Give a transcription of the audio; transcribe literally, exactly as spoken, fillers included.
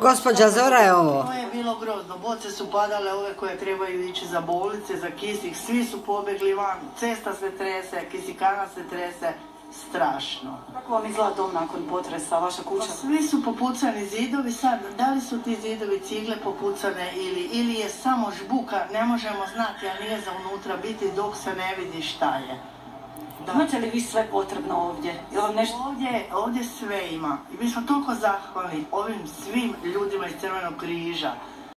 gospođa Zora je ovo. To je bilo grozno. Boce su padale, ove koje trebaju ići za bolnice, za kisik. Svi su pobjegli van. Cesta se trese, kisikana se trese. Strašno. Kako vam izgleda dom nakon potresa, vaša kuća? Pa svi su popucani zidovi sad. Da li su ti zidovi cigle popucane ili, ili je samo žbuka, ne možemo znati, a nije za unutra biti dok se ne vidi šta je. Da. Imate li vi sve potrebno ovdje? Nešto... Ovdje, ovdje sve ima. I mi smo toliko zahvalni ovim svim ljudima iz Crvenog križa.